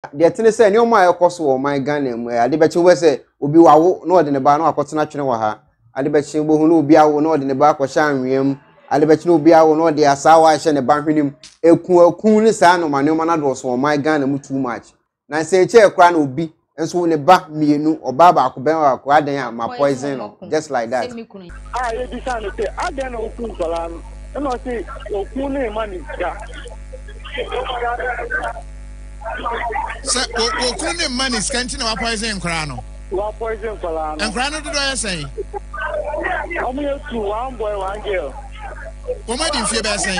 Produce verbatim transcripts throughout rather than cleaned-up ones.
de tene say ne ma ekoso wo man Ghana mu ade be che we say obi wawo na ode ne ba na akotena twene wa ha ade be che bo hu na obi awo na ode ne ba akosha anwem ade be che na obi awo na ode asawa ahye ne ba hwenim eku eku ni sa no ma ne ma na do so wo man Ghana mu too much na say che ekra na obi enso ne ba mienu oba ba ko ben wa ko adan ya ma poison no just like that ah you be say say adan no ku kola no no say oku ne man ga se oku ne man is kanti na wa poison kra no wa poison kola no en kra no do do say omo you two one boy one girl o ma di fie be say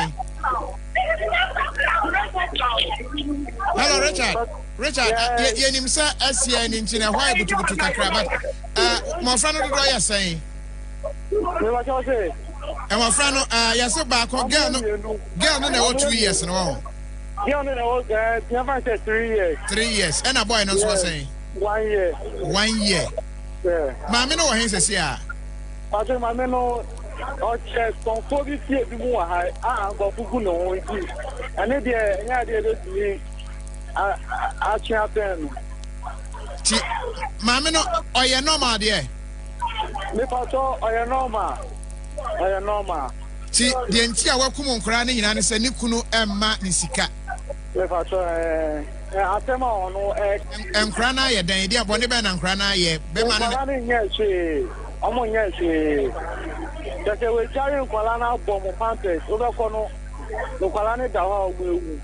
hello Richard Richard ye nim sa asia ni ntina why butu butu kakra but uh my friend no do ya say me wa cho say e my friend no uh ya say ba ko girl no girl no na what two years no girl no na what uh never say three years three years and a boy no so say one year one year yeah Maame no wo hen sese a but Maame no o che son fo bi tie bi mu wa ha a go fugu no won ti ane de nya de de ti a a chia pen ti Maame no oye normal de me pa so oye normal oye normal ti de nti a wakum nkora ne nyina ne se ne kunu emma ne sika me pa so eh atema ono eh nkora na ye dan de abone be na nkora na ye be ma ne nya che omo nya che Dase we carry nkwala na bom pampers obekọ no nkwala ne da ho ogbewu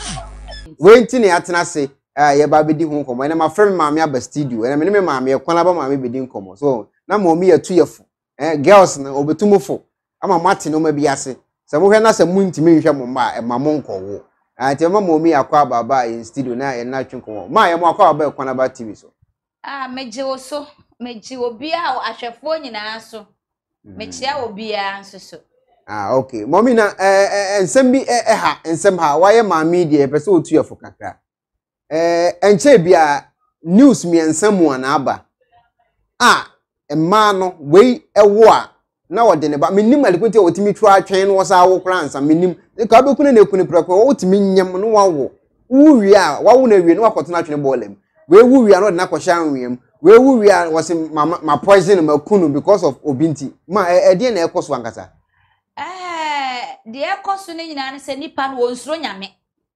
we nti ne atena se eh ye ba bedi hu nkomo na ma frem maame aba studio na me ne maame ekwala maame bedi nkomo so na maomi ya tu yefo eh girls na obetumufo ama mate no ma bi ase se mo hwe na se mu ntimi nhwe mo ma e ma mo nkowo ati ma maomi Acquah baba in studio na ye na twinkomo ma ye mo Acquah baba ekwala T V so ah meje wo so meje obi a ahwefo nyina so mechia obi a nsoso ah okay maomi na eh ensem bi eh ha ensem ha waye maame die pese otu yefo kakra eh enche bia news mi ensem na aba ah emma no wei ewo a na wode ne ba menim alikwenti otimi twa atwen no wosa awo kra ansa menim ka be kunu na ekunu prako otimi nyem no wawo wuwi a wawo na wie no wakoto na atwen bolem wei wuwi a no de na kwhya anwiem wei wuwi a wose ma poison ma kunu because of obinti ma e de na ekoso ankasa eh de ekoso ne nyina ne se nipa no wonsuro nyame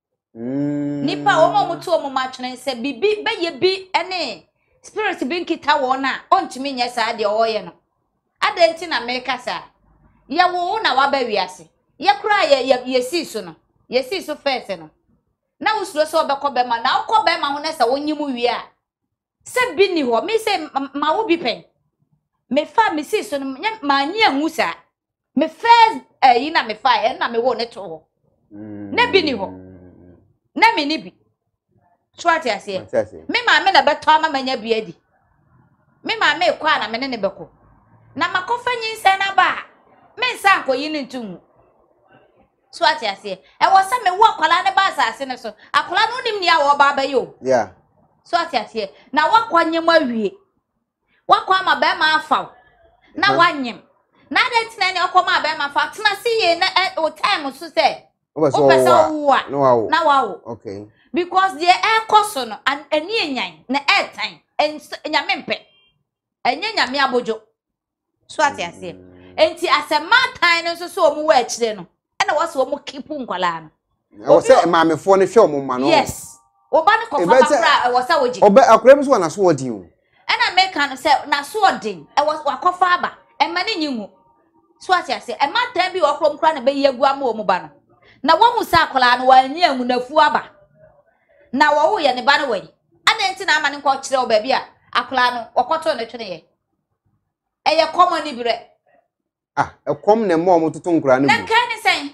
mm nipa wo mo mutu wo ma atwen se bibi be ye bi ene spirit bi nkita wona ontimi nya sa de oye no adenti na mekasa ye wo na waba wiase ye kura ye ye si so no ye si so first no na usuro so obekọ be ma na ukọ be ma ho na se wonyimu wi a se bi ni ho me se ma wo bi pen me fa me si so no ma nya hu sa me first eh yi na me fa e na me wo ne to ho na bi ni ho na me ni bi twati ase me ma me na beto ama manya bi adi me ma me kwa na me ne ne beko na makofa nyinse na ba me nsa akoyi ne ntum twati ase e wo se me wo akwala ne ba asase ne so akwala no nim ni a wo ba ba yo yeah twati ase na wakwanyem awie wakwa ma ba ma afa na wanyem na de tina ne okoma ba ma afa tena si ye na o time so se o pesa wo na wawo okay because the air cost no and eni enyan na air time enyame mpe enye nyame abojo so ati ase enti asema time no so so omu wa akire no e na wose omu kipu nkwala no o se maamefo ne hwe omu ma no yes oba ne kofa kakra e wose woji oba akura bi so na so odin o e na make no se na so odin e wakofa aba e ma ne nyimu so ati ase e ma time bi okrom kra na be yegu ama omu ba no na wo mu sa akola no wa nyi amu nafu aba na wo ye ne ba no wani adenti na ama ne ko kire o ba bi a akola no okoto ne twene ye eye common ibire ah e kom ne mo mo tutu nkura ne bu na kan ni sen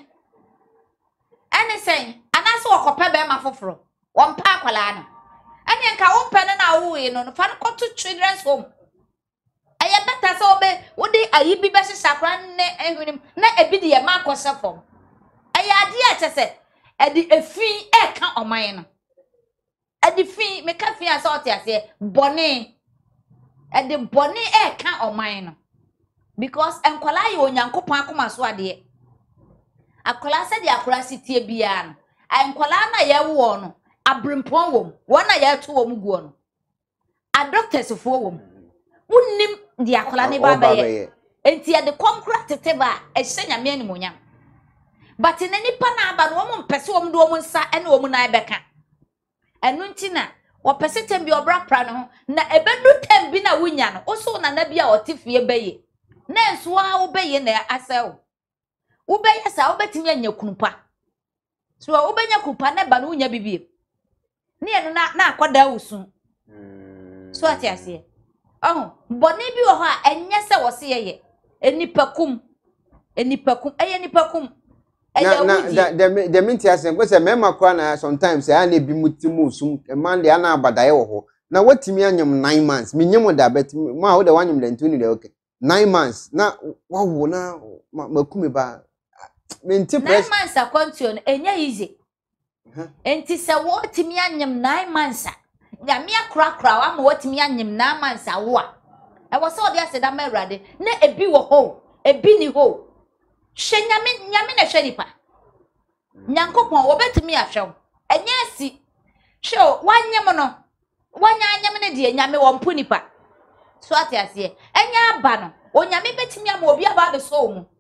ani sen anaso okope be ma foforo won pa akola no ani nka won pe na wo ye no fa no to children's home eye beta so be wo di ayi bi be sisakra ne ehwenim na ebi di ye ma akose fom eye ade a chese edi efin e ka oman no edi fin me ka fin asa ote ase bone edi bone e ka oman no because enkwala ye onyankopon akoma so ade akola se di akola sitie bia no enkwala na ye wo no abrimpon wom wona ya to wom guo no a doctors fo wom unnim di akola ne ba baye enti ya de konkra tete ba e hye nyame animonyam but na nipa na aba no wom mpese wom do wom nsa ene wom na beka enu ntina wo pese tem bi obra pra no na ebedu tem bi na wunya no oso na na bia otifie baye na enso a wo baye na asew wo baye sa wo betimi anya kunupa so wo benya kupa na ba no wunya bibie ne enu na na akwada wusu so ati ase oh boni bi wo ha enye se wo se ye enipakum enipakum eye nipakum na na the the minti ase ko se mema kwa na sometimes ya na bi mutimu sum man de ana abadaye wo ho na watimi anyam nine months minyem da bet ma wo de wanyam da ntuni de okay nine months na wawo na makumi ba minti press nine months akontion enye easy enti se wo timi anyam nine months nyame akra kra wa ma watimi anyam nine months awo a e wo se odi ase da mawrade na ebi wo ho ebi ni ho hwe nyame nyame na hwe nipa nyankopon wo betimi ahwe enye asi hwe wanyem no wanya anyam ne de nyame wo mpo nipa so ati ase enye aba no onyame betimi am obi aba de so mu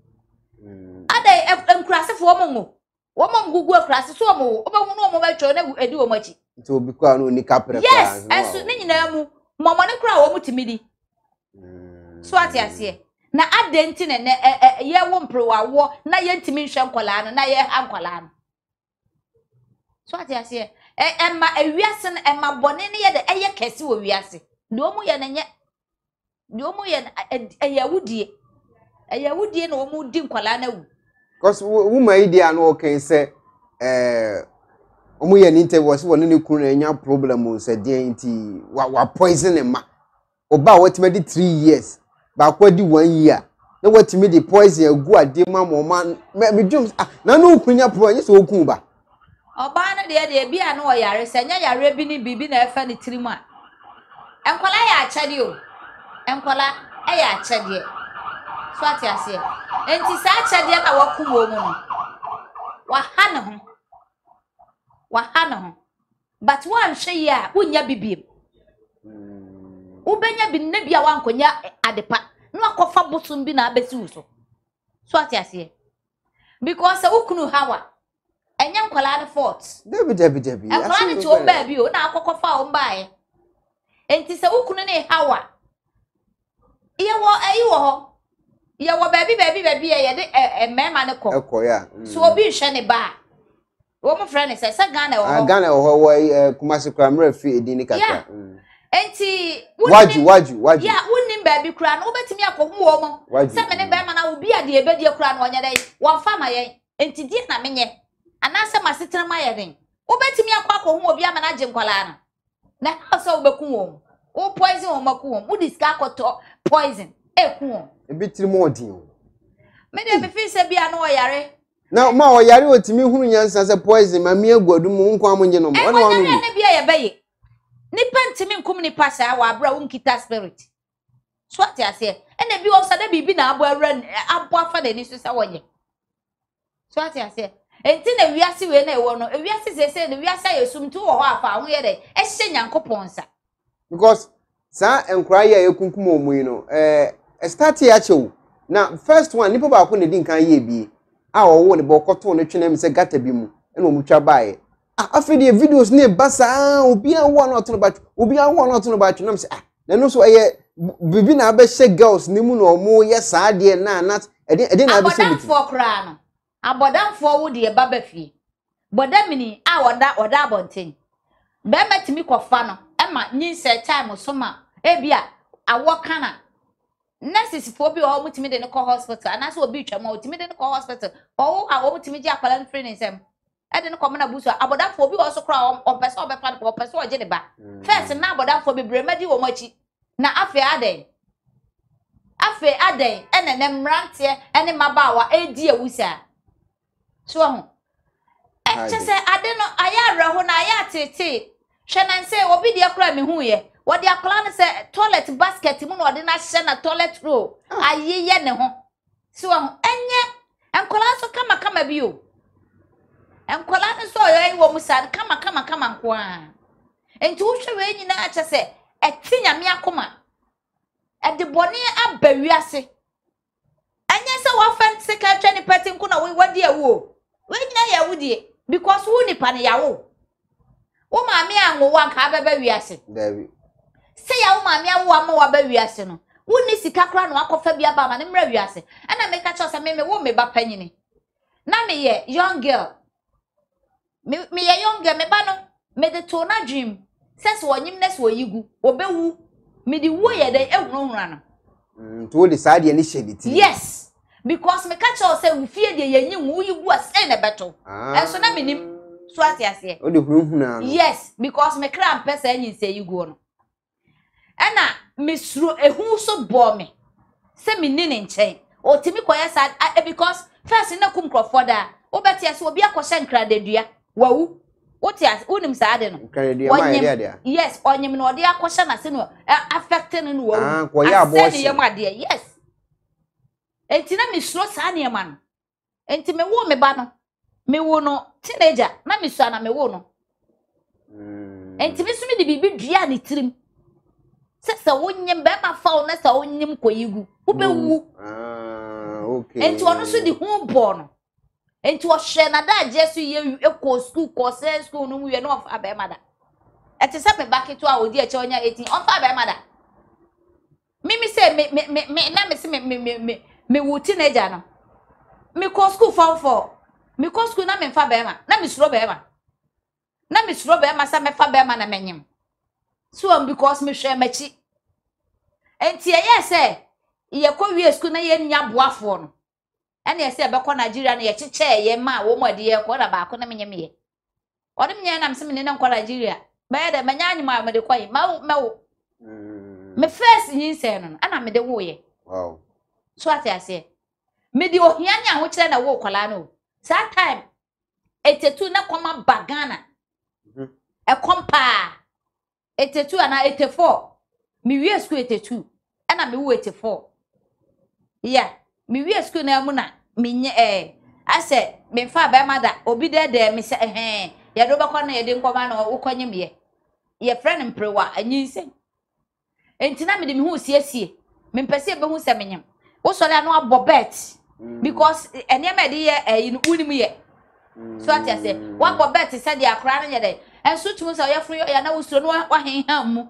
ada enkurasefo wo mo wo mo gugu akurase so mo obehu no mo betwo na edi wo machi nti obi kwa no ni kapre kwa yes enso ne nyina mu momo ne kura wo mutimidi so ati ase na adenti ne ne ye wo mprewa wo na ye ntimi nhwe nkola no na ye ha nkola no so ati ase e emma ewiase no emma bone ne ye de eye kesi wo wiase de omu ye nenye de omu ye eyawudie eyawudie na omu di nkola na wu cause woman idea no okay say eh omu ye ni interview so woni ne kunu enya problem so de nti wa poison ma oba watime di three years ba kwa di one year na watime di poison agu ade ma mo ma me dwum na no kunya pro anya so okun ba oba na de de bia na oyare senya yare bi ni bibi na efa ni tirimu a enkola ya achade o enkola e ya achade so ati ase enti sa achade na wakum wo mu no wa ha ne ho wa ha ne ho but wan hwe ya wonya bibiem ubenya bi ne bia wankonya adepa no akofa bosum bi na abesi uso so ati ase because ukunu hawa enya nkola the fort debi debi debi enkola ni to ba bi o na akokofa o mbae enti se ukunu ne hawa iye wo ayi wo ho iye wo baby baby baby ye de emema ne ko eko ya so obi hwe ne ba wo mo friend se SaGA na wo ho Ghana wo wo kumasi kramra fi edini kaka enti waju waju waju ya wunnim baby kura no obetimi akohu wo mo se me ne ba ma na obi ade ebedie kura no onye dai wo fa ma ye enti die na menye anase masetra ma ye den obetimi akwa akohu obi ama na je nkwala no na asa obeku wo o poison wo maku wo udiska akoto poison eku wo ebitiri mo odin me de me fi se bia no oyare na ma oyare otimi hunu nyansa se poison ma mi aguadu mu nko amonje no mo wana wanu na bia ye baye nipa ntimi nkum nipa sa wa abra wo nkita spirit so ati ase ene bi wo sada bibi na abo awra abo afa na ni so sa wonye so ati ase enti na wiase we na ewo no wiase sese na wiase ayesum tu wo ho afa ho ye de e hye nyankopon sa because sa enkura ye ekunkum omu no eh start ya chew na first one nipa ba ko ne din kan ye bi a wo ne bo koto ne twene me se gata bi mu ena omutwa bae afide videos ne basa obi an wo no to no ba obi an wo no to no ba na me se ah na no so eye bibi na ba she girls ni mu no omo ye saa de na na ede ede na ba se mi for kra no abodam for wo de baba fie bodamini a woda woda abonten be matimi kofa no ema nyinse time so ma ebia awo kana nurses for bi o mutimi de ne ko hospital ana so obi twama otimi de ne ko hospital o awo mutimi ji akwala training sem e de ne ko na busu abodam for bi o so kra o pese o be fa o pese o je de ba first na abodam for bi bremadi wo machi na Afia aden Afia aden ene ne mrante ene mabawa edi ewusa so ho e chese ade no aya reho na aya tete hwenanse obi de akra me hu ye wodi akla ne se toilet basket mu no ode na hye na toilet roll ayeye ne ho so ho enye enkola so kama kama bi o enkola ne so oyo wo musa kama kama kama nko a enti wo hwe we nyina ache se eti nyame akoma e de bone abawiase anya se wo fan secretary ni party nko na we wadi awu we nyina ya wudie because wo nipa ne yawo wo maame anwo wa ka baba wiase David se ya wo maame awo ama wa ba wiase no wo ni sika kra no akofa bia ba ma ne mra wiase ana me ka cho se me me wo me ba panyini na me ye young girl me me ye young girl me ba no me de to na dream ses wo nyimness wo yigu obewu me di wo ye de ehunhunra no mm to the side ye ni shediti yes because me ka cho se wo fie de ye nyim wo yigu ase na beto enso na me nim so ati ase o de hunhuna no yes because me kra mpesa anyi se yigu no ana me suro ehu so bo me se me ni ne nchen o timi koye sad because first na kum krofoda obeti ase obi akoshe nkradedua wawu oti as unim saade no nkradedua ma ide ade yes onyim no ode akoshe na se no affecting no wawu ah koye aboshi yes enti na me suro sa ne ma no enti me wo me ba no me wo no teenager na me so na me wo no enti me so me de bibi dua ne tirim sesa wonyem be ma fa na sa wonyem koyigu ubewu ah okay enti ono so di hu bo no enti wo hwe na da jesu ye ekọ school ko se school no mu ye no fa be mada eti se me baketo a odi e che onya eighteen on fa be mada mimi se me me me na me se me me me me wo teenager no me ko school form four me ko school na me fa be ma na me suro be ma na me suro be ma sa me fa be ma na menyim so because me hwe machi enti ye say ye ko wie school na ye nya boafo no ene ye say be ko Nigeria na ye chiche ye ma wo mo de ye ko na ba ko na menyem ye ode me na mse me ne ko Nigeria ba ye de menya anyima me de ko ye ma ma wo me first yin say no ana me de wo ye wow so ati ase me de ohia nya ho kire na wo kwala no that time eighty-two na koma bagana mhm e kompa eighty-two and eighty-four me wie school eighty-two and me wo eighty-four yeah me wie school na mu na me nye eh I said me fa ba mother obi de de me say eh ya do ba kwa na ye de nkoma na wo kwanyem ye ye friend mprewa anyinsen entina me de me hu siesie me mpese be hu se menyem wo so le no abobet because ene me de ye eh unim ye so ati say wa abobet say de akra na ye de enso tumu say ya fru ya na wo suro no wa henham mu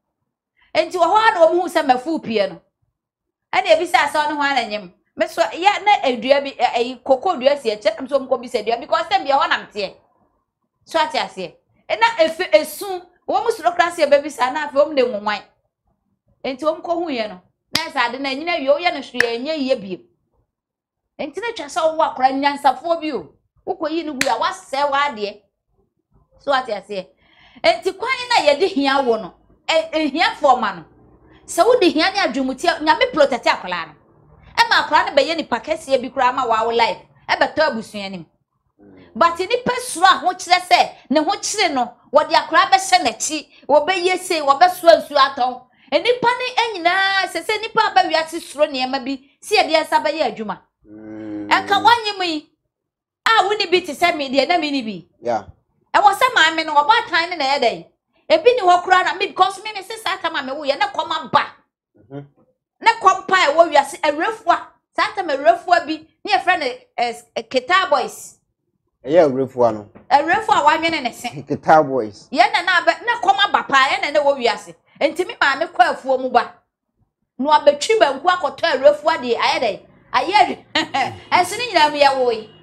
enti wo ho na wo hu se mafu pie no ana ebi sa sa no ho ananyem me so ya na adua bi ai kokodua sie che am so mko bi se dua because dem bi ho na mte so ati ase ena efe esu wo mu suro klase be bi sa na afi wo mu de nwwan enti wo mko hu ye no na sa de na nyina wie wo ye no hwe enye ye bi enti na twa sa wo akora nyansafo bi o wo koyi ni gu ya wase wa de so ati ase enti kwan na ye de hia wo no e hia forma no se wo de hia ne adwumuti nyame protect akola no e ma akola ne be ye ni pakese bi kura ma wa wo life e be to abusua nim but ni pesuro a ho kire se ne ho kire no wo de akola be hye na chi wo be ye se wo be so ansu aton enipa ne anyina se se nipa ba wiase suro ne ma bi se ye de asa ba ye adwuma enka wanyem yi a wo ni bi ti se me de na me ni bi yeah e wo se maame no oba tan ne na ye den ebi ni ho kura na me because me me se sa ta maame wo ye na koma ba mhm na kompa e wo wiase erefua sa ta me erefua bi ne ye friend Keta boys e ye erefua no erefua wa nwene ne se Keta boys ye na na na koma ba pa ye na na wo wiase enti me maame kwa afuo mu ba no abetwi banku akoto erefua de aye den aye enso ni nyina me ye wo yi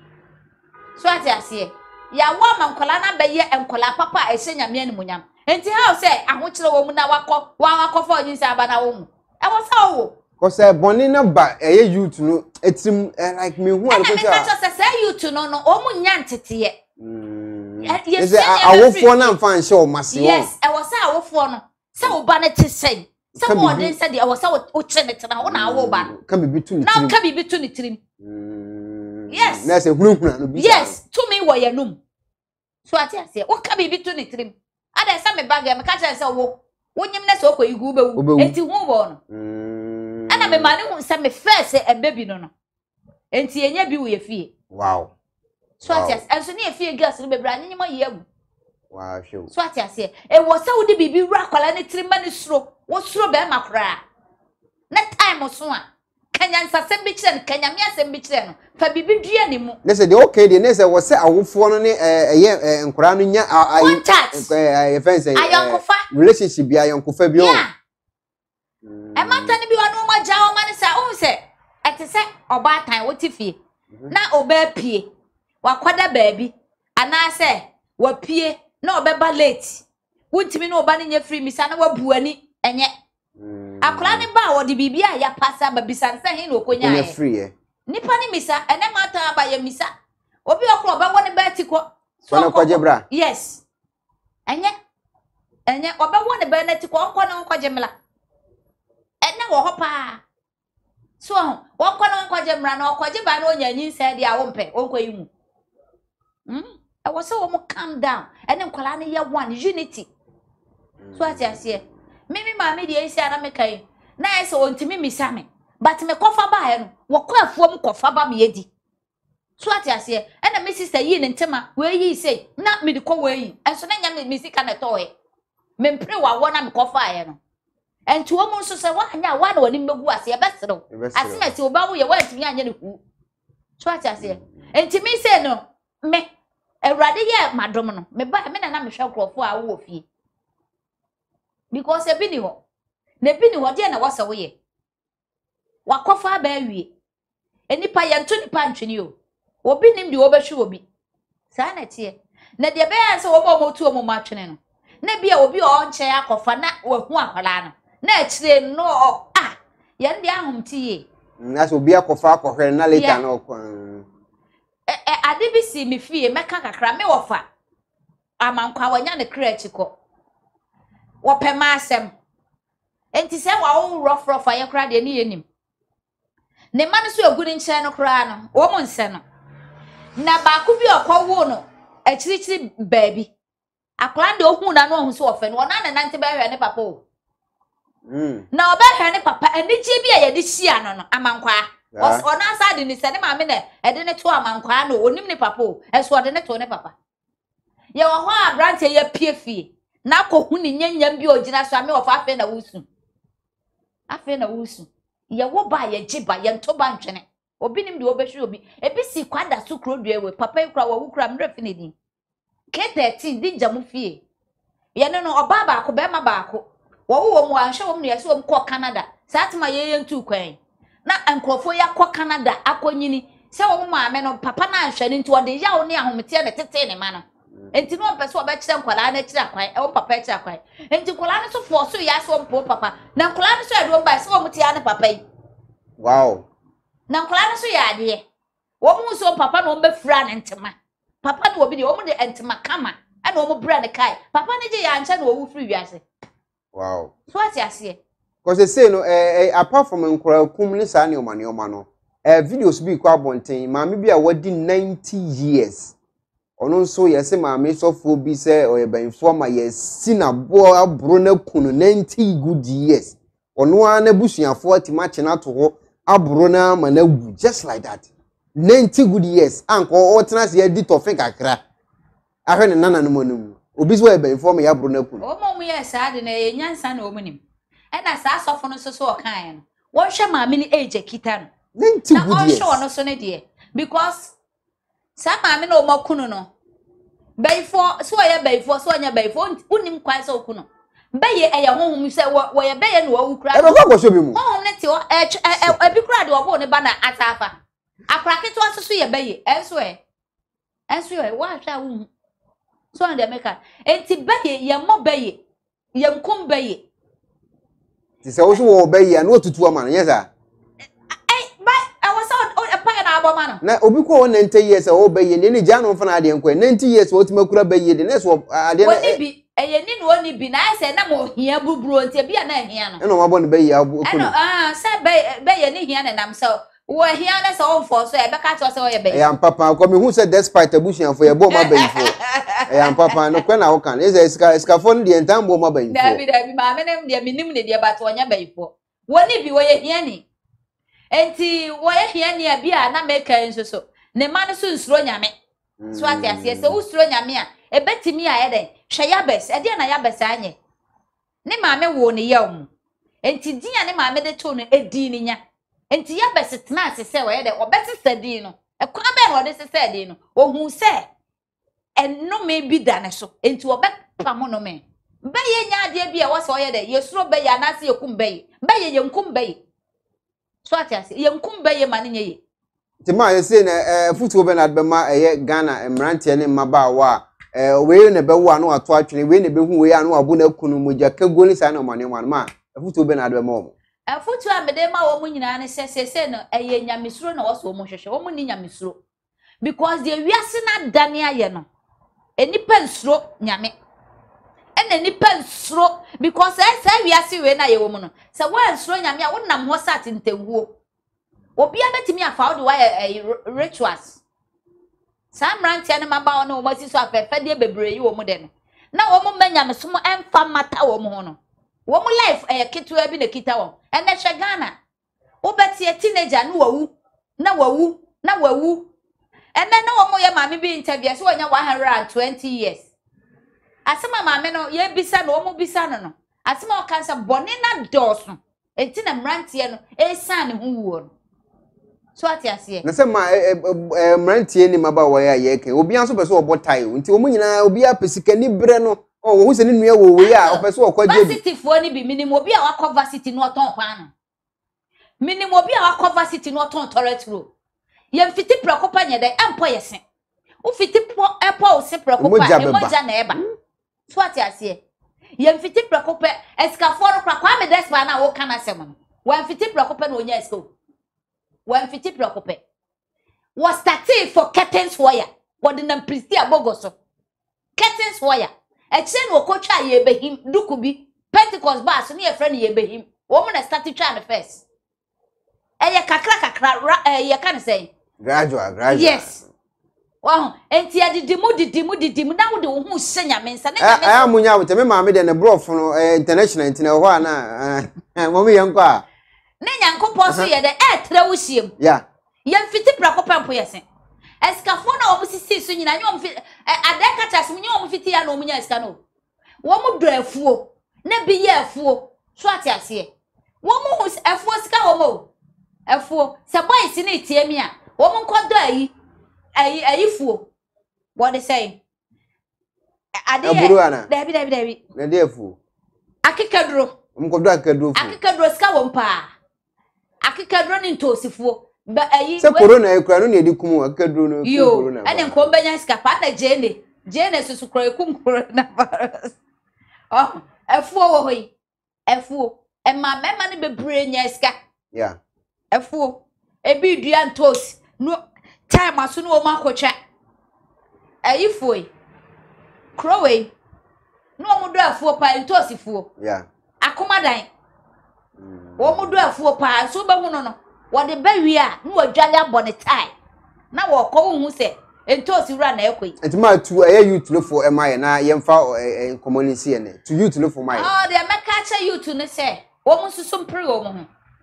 so ati ase ya wo mankola na be ye enkola papa e se nyame animunyam enti how say ahokyere wo mu na wakọ wa wakọfọ onyin aba na wo mu e wo sa wo ko say boni na ba e ye youth no etim like me hu alko say ah say say youth no no o mu nya ntete mm yes awofo na mfa nche o mase wo yes e wo sa awofo no say wo ba na te say say wo den say de e wo say wo kire ne tena wo na awo ba ka bibi tu ni tirim na ka bibi tu ni tirim mm yes na say hunhuna no bi yes to me wo ye num so ati ase wo ka bibi tu ni tirim ada sa me bag me ka tell say wo wonyim na so koyigu bewu enti hu bo no mm ana me mane hu say me first e baby no no enti enya bi wo ye fie wow So atias enso ne Efya girls no bebra anyim ayewu wow show so atias e wo se wo de bibi wura kwala ne tirima ne suro wo suro be makra na time so a kanya nsasem bi kire no kanya me asem bi kire no fa bibi dua ne mu ne se de okay de ne se wo se awofo no ne eh nkora no nya eh fence ayonkofa relationship bi ayonkofa bi o e mata ne bi wonu ma jawo ma ne sa o se etese oba tan wo tifie na oba pie wakwada baabi anase wapie na obeba late wuntimi na oba ne nya free misa na wabuani enye akora ne ba wo de bibia ya pasa ba bisansa hin no konya nya free eh nipa ni misa ene mata ba ya misa obi okro oba woni ba tiko so kwaje bra yes enye enye oba woni ba na tiko onko na kwaje mla ene wo ho pa so onko na kwaje mra na kwaje ba na onya nyin se dia wo mpe onko yi mu mm e wo se wo mo calm down ene nkwala ne ya one unity so ati ase mimi maame de esi ara me kai na ese ontimi misa me but me kofa ba he no wo kwa afuom kofa ba me yedi so ati ase ena me sister yi ne ntema we yi sei na me de ko we yi enso na nya me sika na to he me mpre wa wo na me kofa he no enti wo mu nso se wa anya wa na woni megu ase e besero ase meti wo ba wo ye wa ntimi anya ne ku so ati ase enti me sei no me Ewrade ye madom no me ba me na na me hwe krofo a wo fie because e bi ni ho na bi ni ho de na wasa wo ye wakofa ba wie enipa ye nto nipa ntwene o obi nim de wo be hwe obi sa na tie na de be ya se wo mo mo tu o mo ma twene no na bia obi o nche akofa na wahu akwala no na akire no ah ye ndi ahom tie na so obi akofa akohwe na later na okwan e ade bi si me fie meka kakra me wofa amankwa wanya ne kra chiko wo pema asem enti se wa wo rough rough aye kra de ne yenim ne ma no so aguni nche no kra no wo mo nse no na ba ku bi okwo no akirichiri baabi akra de ohun na no ohun so ofe no na na nante ba hwe ne papa o mm na oba hwe ne papa anije bi aye de hia no no amankwa os ona sa de ni se ne maame ne e de ne to amankwa no onim ne papa o eso de ne to ne papa ye wo ho abrante ye pie fie na kohu ni nyanyam bi ogina so ame ofa afa na wusu afa na wusu ye wo ba ye giba ye nto ba ntwene obi nim de obehwe obi ebi si kwada so krodua we papa ikura wa wukura mre fi ne din K thirteen di jamu fie ye no no oba ba ko be ma ba ko wo wo mu anhwe wo mu ye so wo ko Canada satma ye ye ntu kwan na ankrofo ya ko Canada akonyini se wo maame no papa na anhwe ni nti wo de ya wo ne ahomete ne tete ne ma no enti no pese oba kire nkwala na kire akwan e wo papa kire akwan enti nkwala no so force ya so mpo papa na nkwala no so ado mba se wo muti ya ne papa yi wow na nkwala no so ya ade wo mu so papa no mbe fra ne ntema papa no obi de wo mu de ntema kama e na wo mu bra ne kai papa ne je ya ncha na wo wu free wiase wow so ati ase because they say no eh apart from nkwala kum ni sa ne o mane o ma no eh videos bi kwa bonten maame bi a wadi ninety years ono nso yese maame sofo bi se oyebanfo ma yesi na bo abro na kunu ninety good years ono ana busuafo atimache na to ho abro na ma na gu just like that ninety good years anko o tena se edi to fe kakra ahwe ne nana no monum obi so oyebanfo ma ya abro na kunu o mom yes ade na enyansa na omunim e na sa sofo no so so okan no wo hwe maame ni age kita no ninety good years na o hwe no so ne de because sa maame na o makunu no bayfo so ya bayfo so nya bayfo unim kwan so okuno baye eye honhom se wo ye baye no wo kura e be ko so bi mu honhom ne ti o e bi kura de obo ne ba na atafa akura keto aso so ye baye enso e enso e wa hwa wu so ande meka enti baye ye mo baye ye nkum baye ti se wo so wo baye na otutu o ma no yes ah na obi ko ninety years o baye ne ni jano mfa na ade enko ninety years o timakura baye de ne so ade na woni bi eye ni no ni bi na se na mo hia buburo nti bia na hia no eno mabo ne baye abu eno ah se baye baye ni hia na nam se wo hia na se o mfo so e be ka to se wo ye baye e am papa ko me hu se despite abusuan fo ye bo ma baye fo e am papa no kwa na wo kan is iska iska fo de entam bo ma baye fo da bi da bi ma me nem de minim ne de ba to nya baye fo woni bi wo ye hia ni enti wo ye hia ni abia na make enso so ne ma no so nsuro nyame So ati ase se usuro nyame a ebetimi a yeden hwe yabes e de na yabes anye ne maame wo ne yawmu enti dia ne maame de to no edi ni nya enti yabes tena ase se wo yede obese sadi no e kwa be no de se sadi no ohun se enno me bi da ne so enti obepa mo no me be ye nya ade bi e wo se wo yede yesuro be ya na se yekum be ye be ye yenkum be ye so ati ase yenkum be ye mane nye ye Tima ye say na futu be na be ma eye Ghana emrantie ne mmaba wa eh we ne be wo anu ato atwene we ne be hu we anu abu na kunu moja kagoli sa na mane mane ma futu be na be ma o futu amede ma wo mu nyina ne se se no eye nyamesuro na wo so mo hwehwe wo mu ni nyamesuro because the wiase na dane aye no enipa nsuro nyame ene nipa nsuro because e se wiase we na ye wo mu no se wo nsuro nyame a wo nam ho sat ntenguo obi abetimi afa wo de wa rituals sam rantia ne maba no mo si so afefe de bebre yi wo mu de no na wo mu manyamesom emfa mata wo mu ho no wo mu life eh kitwa bi na kita wo ene hwe Ghana wo betie teenager no wawu na wawu na wawu ene na wo mu ye maame bi interview so wonya one hundred twenty years asema maame no ye bisa no wo mu bisa no no asema o kansa bone na doso enti na mrantie no e san ne ho wuo no so ati ase na se ma mrantie ni maba wo ya ye ke obi anso pese obotai nti o mu nyina obi apesika ni bre no o wo se ni nua wo we ya o pese okwaje bi varsity fo ni bi minimum obi a wakọ varsity no oton kwa no minimum obi a wakọ varsity no oton toilet roll ye mfiti prekopa nye de empo yesen u fiti po epo o se prekopa emoja na eba so ati ase ye mfiti prekopa escafo no kwa kwa me despa na wo kana sem no wa mfiti prekopa na onya esco When fiti preoccupy was starting for curtains wire what the nam priesti abogoso curtains wire e chen wo kotwa ye behim dukubi Pentecost bus ni e friend ye behim wo mo na start twa na first e ye kakra kakra e ye kan say gradual gradual yes wow enti adidimu didimu didimu na wo de wo hu senya mensa na nyame eh amunya wo te me maame de ne brof no international ntina ho ana mo me yenko a ne nyankopɔ so ye de e tre wo hiem ya ye mfiti prakopa mpo yesen eskafo na wo sisi so nyina nyom fi adeka chas mu nyom fiti ya na omunya eska no wo mu do afuo na bi ye afuo so ati ase wo mu afuo sika wo mo afuo se boy si na tie mi a wo mu nkodo ayi ayi ayifuo what they say ade dabi dabi dabi na de afuo akekaduro nkodo akekaduro fu akekaduro sika wo mpa akekaduro ni ntosifuo ba ayi se corona e kura no ne di kum akekaduro no corona ene nko benya sika pa na jene jene susu kura kum corona virus oh efuo wo hoyi efuo e ma mema ne bebre nya sika yeah efuo ebi dua ntos no time aso no ma akotwa ayifuo yi croway no mo do afuo pa ntosifuo yeah akomadan wo mu do afuo pa so ba hu no no wo de bawi a no wadwale abone tai na wo ko hu se entosi wura na ekoi etima tu eye youth no for emaye na yemfa community ene to youth no for my oh de meka cha youth no se wo mu susu mpre wo mu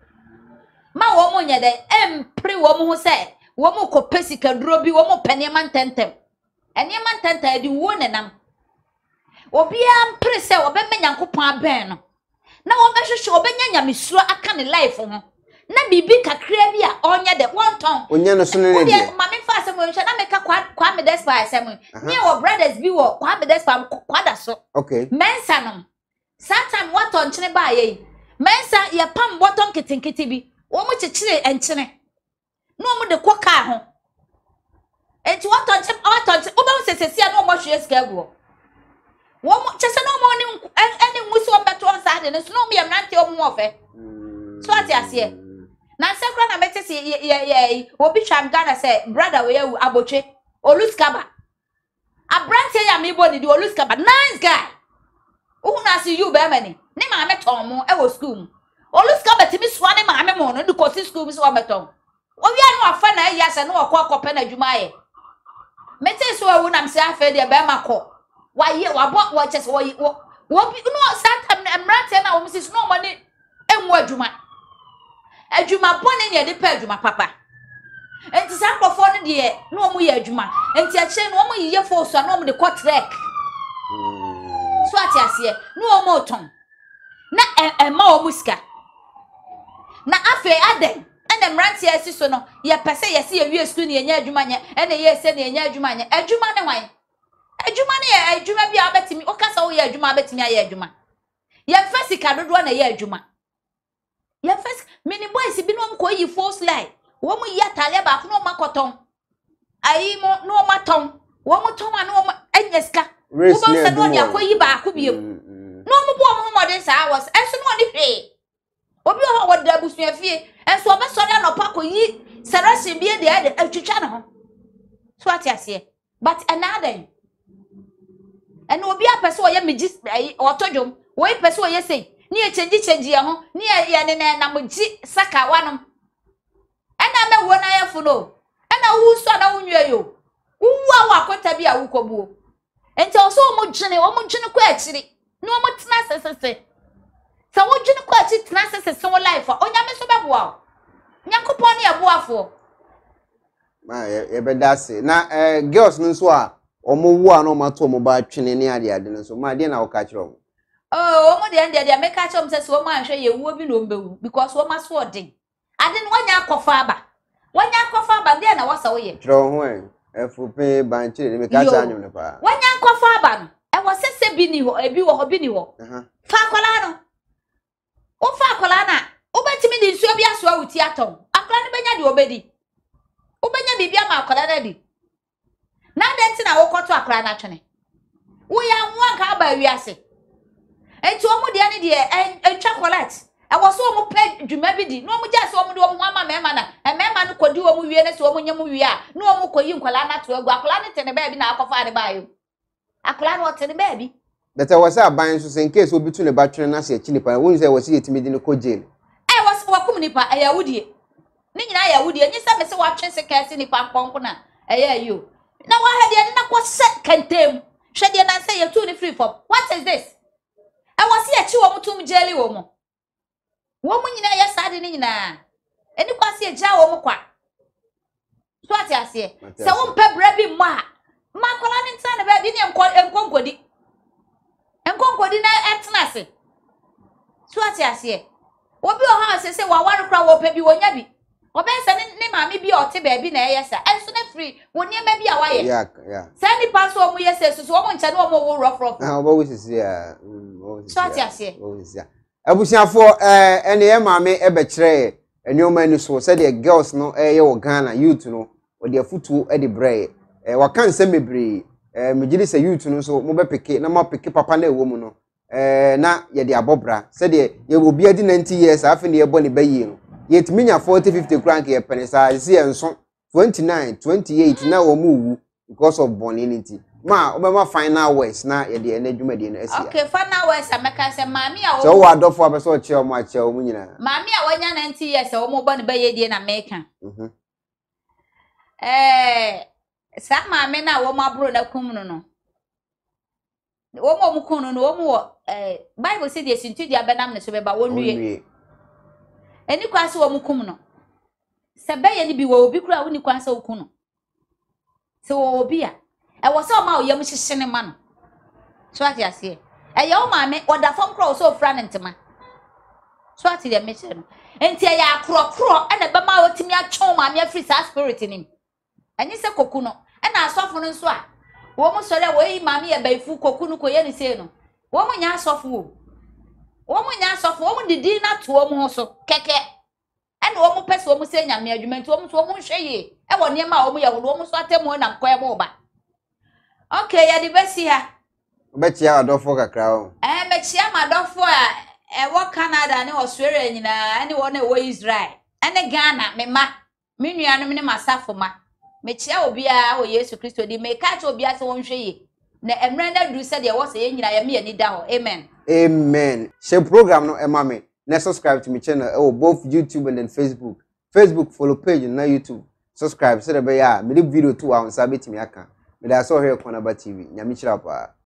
ma wo mu nye de empre wo mu hu se wo mu ko pesika duro bi wo mu pene man tentem ene man tenta di wo nenam obi ampre se wo be menyankopon aben no na wo behwehwe obenya nyamesuro aka ne life ho na bibi kakra bi a onye de one ton onye no so ne ne de mama fa asem wo na meka kwa kwa me despa asem ne wo brothers bi wo kwa me despa kwa da so okay mensa no satan what on chine ba ye mensa ye pam bottom kitinkiti bi wo mu chichire enchine no mu de koka ho enti what on chip what on wo ba sesesi na wo hwe skago wo mu chese no mo ni eni musu o beto on sa de no no me mrante o mu ofe so ati ase na sekra na mete se ye ye obi twam Ghana se brother we abotwe oluskaba abrante ya me body di oluskaba nice guy who na see you be many ne ma me ton mo e wo school oluskaba timi so ne ma me mo no di ko school so ma ton o wi anu afa na ya se no ko akọpe na dwuma ye mete so awu na mse afa de be ma ko wa ye wa bo wa chese wo wo bi no santa mrante na wo msi no mo ne enwu adwuma adwuma bone ne de pa adwuma papa enti sa krofo no de no omo ye adwuma enti a che no omo yiye force no omo de ko trek so ati ase no omo ton na e ma omo sika na Afia aden ene mranti asi so no ye pese ye se ye wie school ne nya adwuma nya ene ye se ne nya adwuma nya adwuma ne wan adwuma ne ye adwuma bia obetimi o kasa wo ye adwuma betimi aye adwuma ye fasika dodo na ye adwuma ye fas mini boys bi no ko yi false lie wo mu ya tale ba ko no makoton ayi mo no maton wo mu ton anu wo enyeska wo bo se no dia ko yi ba ko biem no mu bo mo modern sa was enso no ni hwe obi o wo da Musician Efya enso obe so da no pa ko yi serasi bi e de e atwitwa ne ho so ati ase but another and obi apese o ye meji otodwom wo yi pese o ye sei ni e change change ye ho ni ye ne na moji saka wanom ana me wo na ye fu no ana wu so na wunwe yo wu wa akwata bi a wukobuo enti o so mo dwene o mo dwene ko akiri no mo tena sesese sa wo dwene ko akiri tena sesese wo life onya me so beboa nyankopon ne aboafo ma ye bedase na eh girls no so a omo wu a no mato omo ba twene ne ade ade no so ma de na wo ka kire omo oh omo de ande de make ka kire omo se so omo anhwe ye wuo bi no mbewu because omo so odin ade no wanya akọfa aba wanya akọfa aba de na wasa wo ye kire ho en efupe ban kire ne me ka kire anyo ne pa wanya akọfa aba no e wo sese bi ni ho ebi wo ho bi ni ho fa akola no o fa akola na o betimi di nsuo bi aso awuti atom akola ne benya de obedi o benya bibia ma akola na di na de ntina wo kọto akola na twene wo ya nwa ka aba wiase enti o mu de ne de entwa collect e wo so o mu pe dwuma bi di no mu ja so o mu de o mu ama mema na e mema no kodi o mu wie ne so o mu nyam wie a no o mu koyi nkola na to agu akola ne tene ba bi na akofa ade ba yo akola no tene ba bi that I was a ban so in case obi tu ne ba twene na se chi nipa won say was yetimi di ne ko jail e was wakum nipa e yahudie ni nyina yahudie nyi se me se wa twen se ka se nipa nkonko na e ya yo na wa ha de na ko se kantem hwe de na se ye tu ni free form what is this e was ye chi wo mutum jail wo mo wo mu nyina ya sade ni nyina eni kwase eja wo mu kwa so ati ase se wo mpe bra bi mo a ma kola ni ntan na ba bi ni enkonkodi enkonkodi na etna se so ati ase obi o ha se se wa ware kra wo pe bi wonya bi obe se ni maame bi o te ba bi na yesa enso na free woni ema bi a wa ye yeah yeah se ni pass o mu yesa so so o mu ncha na o mu wo rough rough ah obo wisi ya so ati ase obo wisi ya abusiafo eh ene ye maame e be kire enwoma ni so se de girls no eh ye wo Ghana youth no o de afutu e de bre eh waka nsem mebre eh megiri se youth no so mo be peke na ma peke papa na ewo mu no eh na ye de abobra se de ye obi adi ninety years afi ne ye bo ne bayi no ye timinya forty fifty crank ye pene sa se ye nso twenty-nine twenty-eight na wo mu wu because of bonity ma obema final words na ye de enadwuma de no asia okay final words ameka se maami a so wa adofo abeso o che o ma che o mu nyina maami a wanya ninety years o mo bo ne baye die na meka mhm eh sa maami na wo mabro na kum no no wo mo mu kunu no wo mu eh bible say the sintu dia benam ne so beba wonwie eni kwase wo mu kum no se baye ni bi wo obi kura woni kwase wo kunu se wo obi a e wo se o ma o yam hyehyene ma no so ati ase e ye o maami oda fam kura so fra ne ntema so ati de meche no enti e ya kro kro e na be ma otimi atwon maami afri sa spirit ni enyi se koku no e na asofo no nso a wo mu sore wo yi maami e baifu koku no koye ni se no wo mu nya asofo wo wo mu nya asofo wo mu didi na to wo mu so keke e na wo mu pese wo mu se nyame adwumenti wo mu so wo mu hwe ye e wo ne ma wo mu ye wo mu so atemu na nkoye bo ba okay ya di besi ha obechia adofo kakra o eh mechia madofo a e wo Canada ne Australia nyina ene wo na wo Israel ene Ghana me ma me nuanu me ne masafo ma mechia obi a wo Yesu Kristo di me ka che obi a se won hwe ye na emre na duru se de wo se ye nyina ya me ye ni da ho amen amen share program no ema me na subscribe to my channel oh both YouTube and then Facebook Facebook follow page na YouTube subscribe so that be ya me video two hours abetimi aka me da so here Equonaba T V nyame chira pa